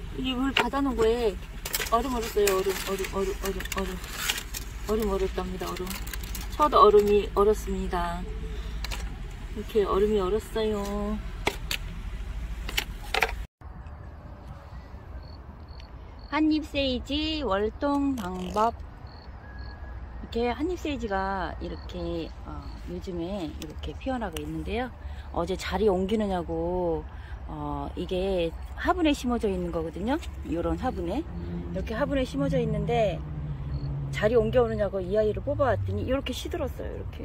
이 물 받아놓은 거에 얼음 얼었어요. 얼음 얼었답니다. 얼음. 첫 얼음이 얼었습니다. 이렇게 얼음이 얼었어요. 한잎세이지 월동 방법. 이렇게 한잎세이지가 이렇게 요즘에 이렇게 피어나고 있는데요. 어제 자리 옮기느냐고 이게 화분에 심어져 있는 거거든요. 이런 화분에 이렇게 화분에 심어져 있는데 자리 옮겨오느냐고 이 아이를 뽑아왔더니 이렇게 시들었어요. 이렇게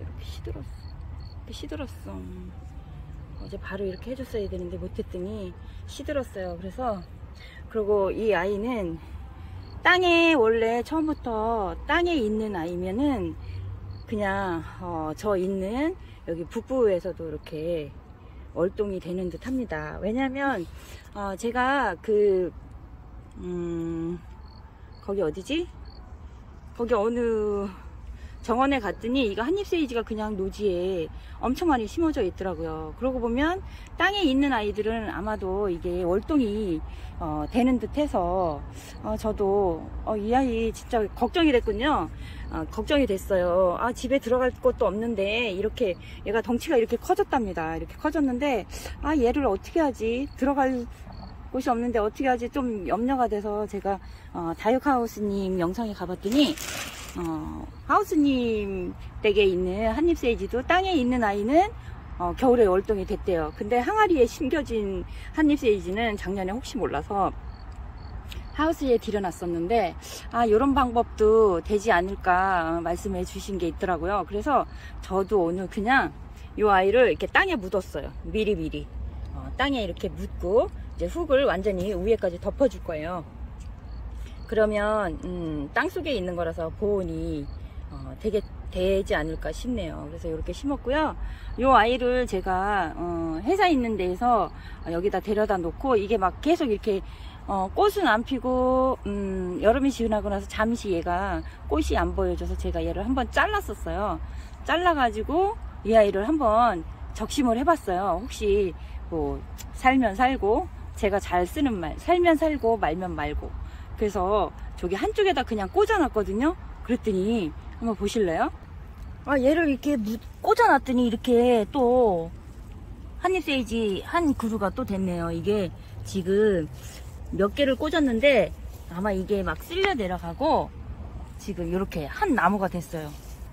시들었어. 어제 바로 이렇게 해줬어야 되는데 못했더니 시들었어요. 그리고 이 아이는 땅에 원래 처음부터 땅에 있는 아이면은 그냥 저 있는 여기 북부에서도 이렇게 월동이 되는 듯 합니다. 왜냐면 제가 거기 어디지? 거기 어느 정원에 갔더니 이거 한잎세이지가 그냥 노지에 엄청 많이 심어져 있더라고요. 그러고 보면 땅에 있는 아이들은 아마도 이게 월동이 되는 듯 해서 저도 이 아이 진짜 걱정이 됐군요. 걱정이 됐어요. 집에 들어갈 곳도 없는데 이렇게 얘가 덩치가 이렇게 커졌답니다. 이렇게 커졌는데 얘를 어떻게 하지? 들어갈 곳이 없는데 어떻게 하지? 좀 염려가 돼서 제가 다육하우스님 영상에 가봤더니 하우스님 댁에 있는 한잎세이지도 땅에 있는 아이는 겨울에 월동이 됐대요. 근데 항아리에 심겨진 한잎세이지는 작년에 혹시 몰라서 하우스에 들여놨었는데 이런 방법도 되지 않을까 말씀해 주신 게 있더라고요. 그래서 저도 오늘 그냥 이 아이를 이렇게 땅에 묻었어요. 미리미리 땅에 이렇게 묻고 이제 흙을 완전히 위에까지 덮어줄 거예요. 그러면 땅속에 있는 거라서 보온이 되게 되지 않을까 싶네요. 그래서 이렇게 심었고요. 이 아이를 제가 회사 있는 데에서 여기다 데려다 놓고 이게 막 계속 이렇게 꽃은 안 피고 여름이 지나고 나서 잠시 얘가 꽃이 안 보여줘서 제가 얘를 한번 잘랐었어요. 잘라가지고 이 아이를 한번 적심을 해봤어요. 혹시 뭐 살면 살고, 제가 잘 쓰는 말, 살면 살고 말면 말고. 그래서 저기 한쪽에다 그냥 꽂아놨거든요. 그랬더니 한번 보실래요? 얘를 이렇게 꽂아놨더니 이렇게 또 한잎세이지 한 그루가 또 됐네요. 이게 지금 몇 개를 꽂았는데 아마 이게 막 쓸려 내려가고 지금 이렇게 한 나무가 됐어요.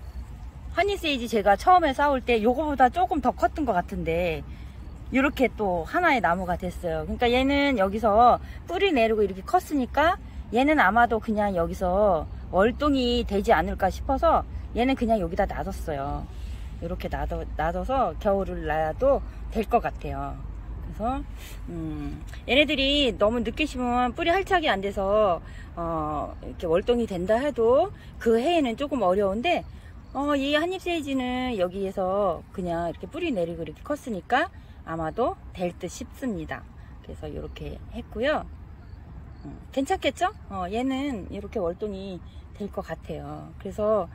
한잎세이지 제가 처음에 싸울 때 요거보다 조금 더 컸던 것 같은데 이렇게 또 하나의 나무가 됐어요. 그러니까 얘는 여기서 뿌리 내리고 이렇게 컸으니까 얘는 아마도 그냥 여기서 월동이 되지 않을까 싶어서 얘는 그냥 여기다 놔뒀어요. 이렇게 놔둬서 겨울을 놔도 될 것 같아요. 그래서 얘네들이 너무 늦게 심으면 뿌리 할착이 안 돼서 이렇게 월동이 된다 해도 그 해에는 조금 어려운데 이 한잎세이지는 여기에서 그냥 이렇게 뿌리 내리고 이렇게 컸으니까 아마도 될 듯 싶습니다. 그래서 이렇게 했고요. 괜찮겠죠? 얘는 이렇게 월동이 될 것 같아요. 그래서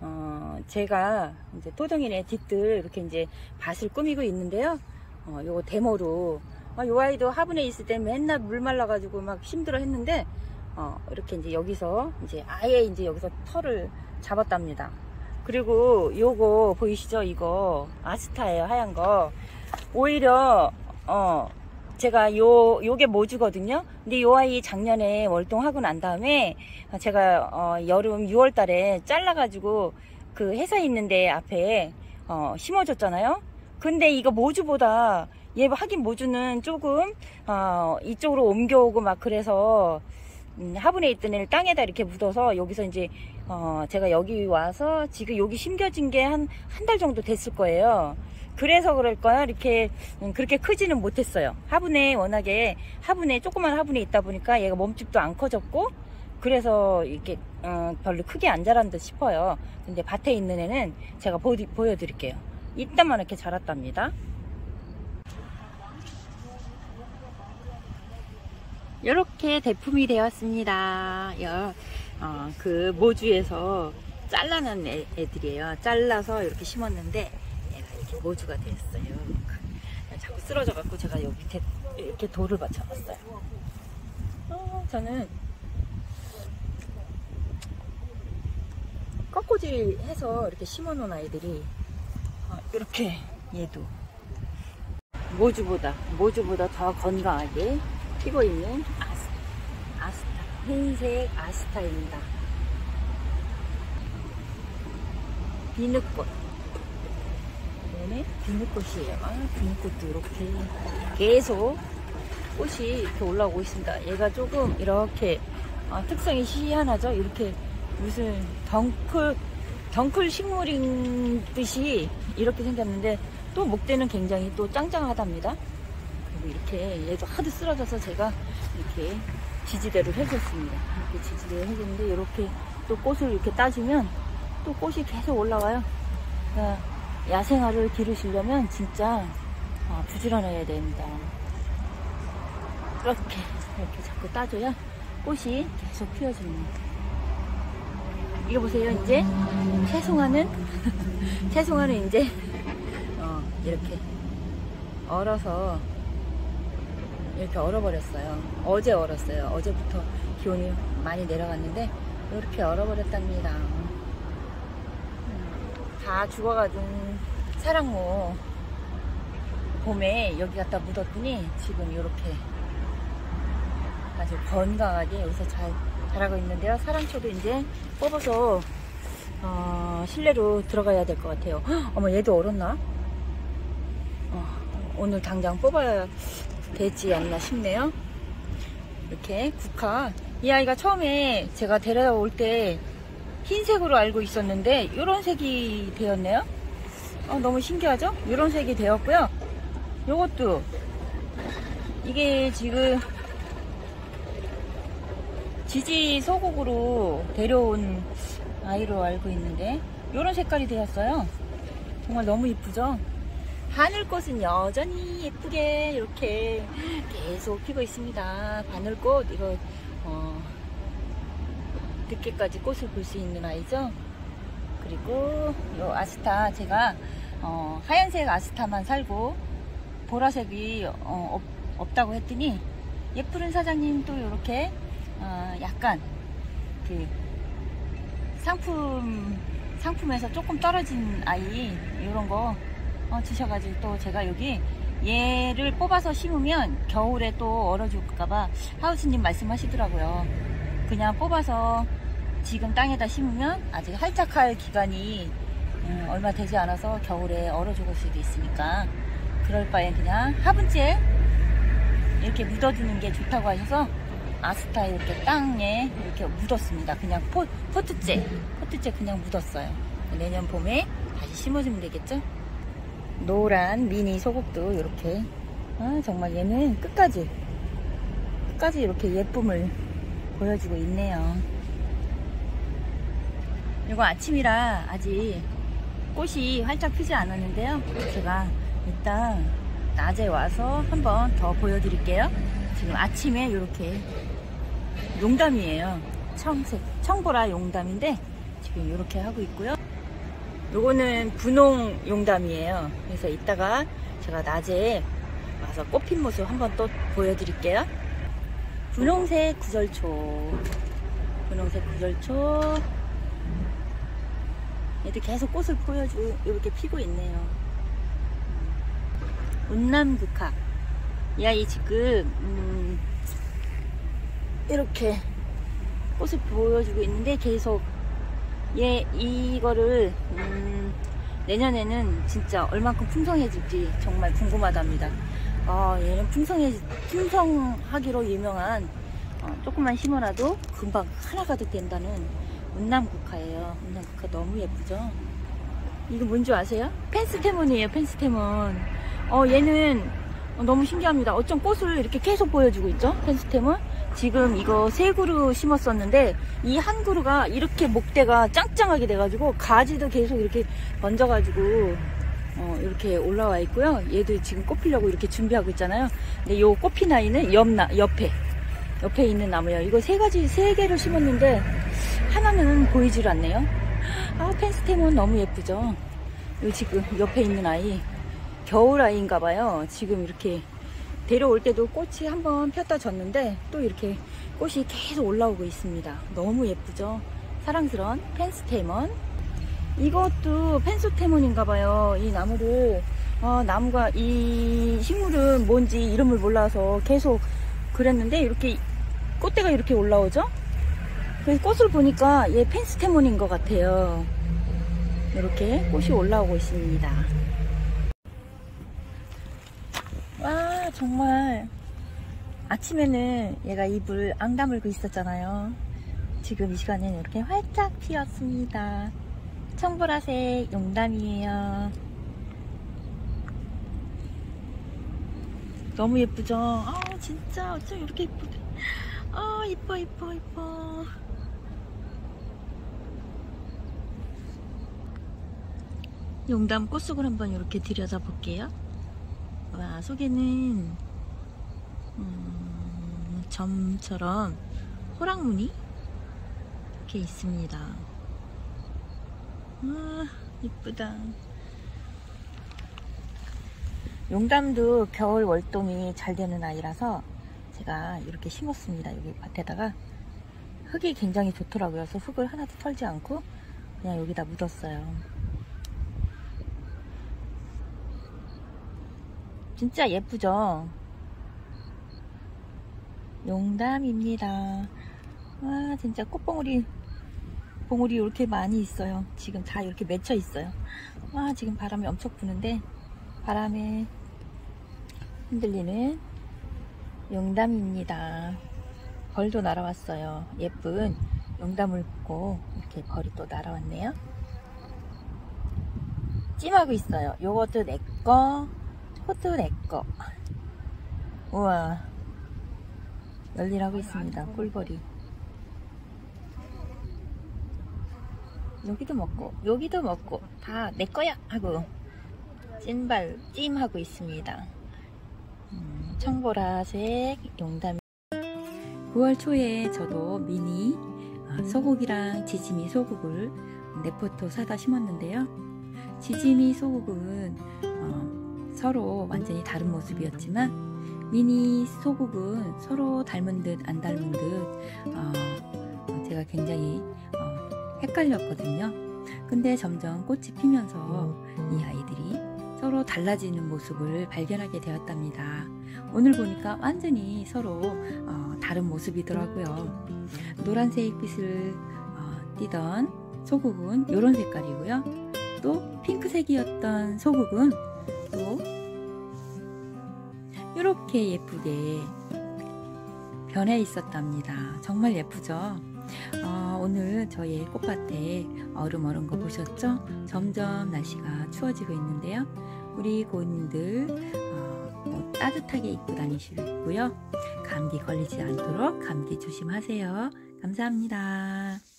제가 이제 토종이네 뒷들 이렇게 이제 밭을 꾸미고 있는데요. 요거 데모로 요 아이도 화분에 있을 때 맨날 물 말라가지고 막 힘들어 했는데 이렇게 이제 여기서 이제 아예 이제 여기서 털을 잡았답니다. 그리고 요거 보이시죠? 이거 아스타예요. 하얀 거. 오히려 제가 요게 모주거든요. 근데 요 아이 작년에 월동하고 난 다음에 제가 여름 6월 달에 잘라가지고 그 회사에 있는데 앞에 심어줬잖아요. 근데 이거 모주보다 얘 하긴 모주는 조금 이쪽으로 옮겨오고 막 그래서 화분에 있던 애를 땅에다 이렇게 묻어서 여기서 이제 제가 여기 와서 지금 여기 심겨진 게 한 달 정도 됐을 거예요. 그래서 그럴까요? 이렇게 그렇게 크지는 못했어요. 화분에 워낙에 조그만 화분에 있다 보니까 얘가 몸집도 안 커졌고 그래서 이렇게 별로 크게 안 자란 듯 싶어요. 근데 밭에 있는 애는 제가 보여드릴게요. 이따만 이렇게 자랐답니다. 이렇게 대품이 되었습니다. 그 모주에서 잘라낸 애들이에요. 잘라서 이렇게 심었는데 모주가 됐어요. 자꾸 쓰러져 갖고 제가 여기 밑에 이렇게 돌을 받쳐놨어요. 저는 꺾꽂이 해서 이렇게 심어 놓은 아이들이 이렇게 얘도 모주보다 더 건강하게 피고 있는 아스타, 흰색 아스타입니다. 비누꽃. 얘는 비누꽃이에요. 비누꽃도 이렇게 계속 꽃이 이렇게 올라오고 있습니다. 얘가 조금 이렇게 특성이 희한하죠. 이렇게 무슨 덩쿨 식물인 듯이 이렇게 생겼는데 또 목대는 굉장히 또 짱짱하답니다. 그리고 이렇게 얘도 하도 쓰러져서 제가 이렇게 지지대를 해줬습니다. 이렇게 지지대를 해줬는데 이렇게 또 꽃을 이렇게 따주면 또 꽃이 계속 올라와요. 그러니까 야생화를 기르시려면 진짜 부지런해야 됩니다. 이렇게 자꾸 따줘야 꽃이 계속 피어집니다. 이거 보세요. 이제 채송화는 이제 이렇게 얼어서 이렇게 얼어버렸어요. 어제 얼었어요. 어제부터 기온이 많이 내려갔는데 이렇게 얼어버렸답니다. 다 죽어가지고 사랑모 봄에 여기 갖다 묻었더니 지금 이렇게 아주 건강하게 여기서 잘 자라고 있는데요. 사랑초도 이제 뽑아서 실내로 들어가야 될 것 같아요. 어머, 얘도 얼었나? 오늘 당장 뽑아야 되지 않나 싶네요. 이렇게 국화. 이 아이가 처음에 제가 데려올 때 흰색으로 알고 있었는데 이런 색이 되었네요. 너무 신기하죠? 이런 색이 되었고요. 요것도 이게 지금 지지 소국으로 데려온 아이로 알고 있는데 이런 색깔이 되었어요. 정말 너무 이쁘죠? 바늘꽃은 여전히 예쁘게 이렇게 계속 피고 있습니다. 바늘꽃 이거 늦게까지 꽃을 볼 수 있는 아이죠. 그리고 이 아스타 제가 하얀색 아스타만 살고 보라색이 없다고 했더니 예쁘른 사장님 또 이렇게 약간 그 상품에서 조금 떨어진 아이 이런 거 주셔가지고 또 제가 여기 얘를 뽑아서 심으면 겨울에 또 얼어 죽을까봐 하우스님 말씀하시더라고요. 그냥 뽑아서 지금 땅에다 심으면 아직 활착할 기간이 얼마 되지 않아서 겨울에 얼어 죽을 수도 있으니까 그럴 바엔 그냥 화분째 이렇게 묻어두는 게 좋다고 하셔서 아스타 이렇게 땅에 이렇게 묻었습니다. 그냥 포트째 그냥 묻었어요. 내년 봄에 다시 심어주면 되겠죠? 노란 미니 소국도 이렇게 정말 얘는 끝까지 이렇게 예쁨을 보여주고 있네요. 이거 아침이라 아직 꽃이 활짝 피지 않았는데요. 제가 일단 낮에 와서 한번 더 보여드릴게요. 지금 아침에 이렇게 용담이에요. 청보라 용담인데 지금 이렇게 하고 있고요. 요거는 분홍 용담이에요. 그래서 이따가 제가 낮에 와서 꽃핀 모습 한번 또 보여드릴게요. 분홍색 구절초 얘도 계속 꽃을 보여주고 이렇게 피고 있네요. 운남국화 이 아이 지금 이렇게 꽃을 보여주고 있는데 계속 이거를 내년에는 진짜 얼만큼 풍성해질지 정말 궁금하답니다. 얘는 풍성하기로 유명한 조금만 심어놔도 금방 하나 가득 된다는 운남국화예요. 운남국화 너무 예쁘죠? 이거 뭔지 아세요? 펜스테몬이에요. 펜스테몬. 얘는 너무 신기합니다. 어쩜 꽃을 이렇게 계속 보여주고 있죠? 펜스테몬. 지금 이거 3그루 심었었는데 이 한 그루가 이렇게 목대가 짱짱하게 돼가지고 가지도 계속 이렇게 번져가지고 이렇게 올라와 있고요. 얘도 지금 꽃 피려고 이렇게 준비하고 있잖아요. 근데 요 꽃핀 아이는 옆에 있는 나무예요. 이거 3개를 심었는데 하나는 보이질 않네요. 펜스테몬 너무 예쁘죠? 요 지금 옆에 있는 아이 겨울 아이인가봐요. 지금 이렇게 데려올 때도 꽃이 한번 폈다 졌는데 또 이렇게 꽃이 계속 올라오고 있습니다. 너무 예쁘죠? 사랑스러운 펜스테몬. 이것도 펜스테몬인가봐요. 이 나무를 나무가, 이 식물은 뭔지 이름을 몰라서 계속 그랬는데 이렇게 꽃대가 이렇게 올라오죠? 그래서 꽃을 보니까 얘 펜스테몬인 것 같아요. 이렇게 꽃이 올라오고 있습니다. 와, 정말 아침에는 얘가 잎을 안 다물고 있었잖아요. 지금 이 시간에는 이렇게 활짝 피었습니다. 청보라색 용담이에요. 너무 예쁘죠? 아, 진짜 어쩜 이렇게 예쁘게. 아, 이뻐. 용담 꽃속을 한번 이렇게 들여다 볼게요. 와, 속에는 점처럼 호랑무늬 이렇게 있습니다. 아, 이쁘다. 용담도 겨울 월동이 잘 되는 아이라서 제가 이렇게 심었습니다. 여기 밭에다가 흙이 굉장히 좋더라고요. 그래서 흙을 하나도 털지 않고 그냥 여기다 묻었어요. 진짜 예쁘죠? 용담입니다. 와, 진짜 꽃봉오리 이렇게 많이 있어요. 지금 다 이렇게 맺혀 있어요. 와, 지금 바람이 엄청 부는데 바람에 흔들리는 용담입니다. 벌도 날아왔어요. 예쁜 용담을 보고 이렇게 벌이 또 날아왔네요. 찜하고 있어요. 요것도 내꺼, 호도 내꺼. 우와, 열일하고 있습니다. 꿀벌이. 여기도 먹고 여기도 먹고 다 내꺼야 하고 찜하고 있습니다. 청보라색 용담. 9월 초에 저도 미니 소국이랑 지지미 소국을 네포토 사다 심었는데요. 지지미 소국은 서로 완전히 다른 모습이었지만 미니 소국은 서로 닮은 듯 안 닮은 듯 제가 굉장히 헷갈렸거든요. 근데 점점 꽃이 피면서 이 아이들이 서로 달라지는 모습을 발견하게 되었답니다. 오늘 보니까 완전히 서로 다른 모습이더라고요. 노란색 빛을 띠던 소국은 이런 색깔이고요. 또 핑크색이었던 소국은 또 이렇게 예쁘게 변해 있었답니다. 정말 예쁘죠? 오늘 저희 꽃밭에 얼음 얼은 거 보셨죠? 점점 날씨가 추워지고 있는데요. 우리 고객님들 따뜻하게 입고 다니시고요. 감기 걸리지 않도록 감기 조심하세요. 감사합니다.